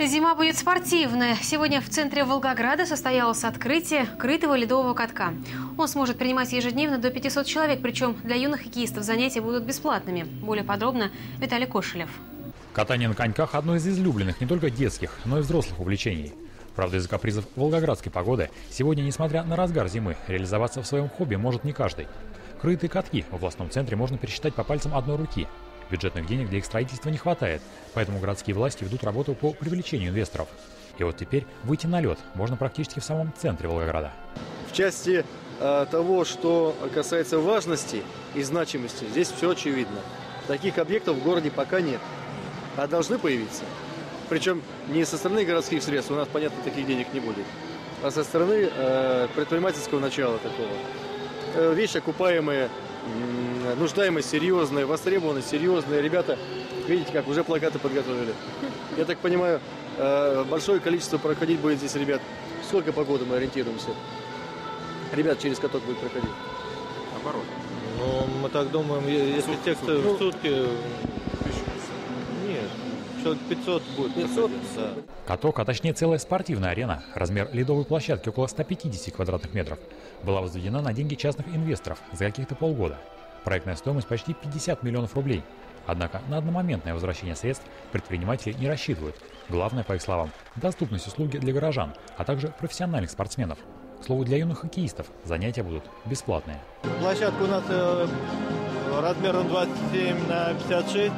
Зима будет спортивная. Сегодня в центре Волгограда состоялось открытие крытого ледового катка. Он сможет принимать ежедневно до 500 человек, причем для юных хоккеистов занятия будут бесплатными. Более подробно Виталий Кошелев. Катание на коньках – одно из излюбленных не только детских, но и взрослых увлечений. Правда, из-за капризов волгоградской погоды сегодня, несмотря на разгар зимы, реализоваться в своем хобби может не каждый. Крытые катки в областном центре можно пересчитать по пальцам одной руки. Бюджетных денег для их строительства не хватает, поэтому городские власти ведут работу по привлечению инвесторов. И вот теперь выйти на лед можно практически в самом центре Волгограда. В части того, что касается важности и значимости, здесь все очевидно. Таких объектов в городе пока нет, а должны появиться. Причем не со стороны городских средств, у нас, понятно, таких денег не будет, а со стороны предпринимательского начала такого. Вещи окупаемые, нуждаемость серьезная, востребованность серьезная. Ребята, видите, как уже плакаты подготовили. Я так понимаю, большое количество проходить будет здесь ребят. Сколько по году мы ориентируемся? Ребят через каток будет проходить? Наоборот. Ну, мы так думаем, если текст в сутки... Нет, человек 500 будет 500? Да. Каток, а точнее целая спортивная арена, размер ледовой площадки около 150 квадратных метров, была возведена на деньги частных инвесторов за каких-то полгода. Проектная стоимость почти 50 миллионов рублей. Однако на одномоментное возвращение средств предприниматели не рассчитывают. Главное, по их словам, доступность услуги для горожан, а также профессиональных спортсменов. К слову, для юных хоккеистов занятия будут бесплатные. Площадка у нас размером 27 на 56.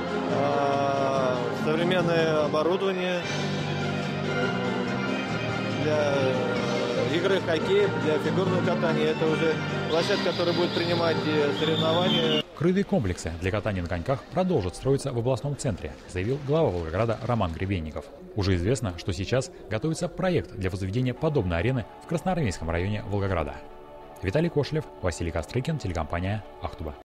Современное оборудование для игры в хоккей, для фигурного катания. Это уже площадка, которая будет принимать соревнования. Крытые комплексы для катания на коньках продолжат строиться в областном центре, заявил глава Волгограда Роман Гребенников. Уже известно, что сейчас готовится проект для возведения подобной арены в Красноармейском районе Волгограда. Виталий Кошелев, Василий Кострыкин, телекомпания «Ахтуба».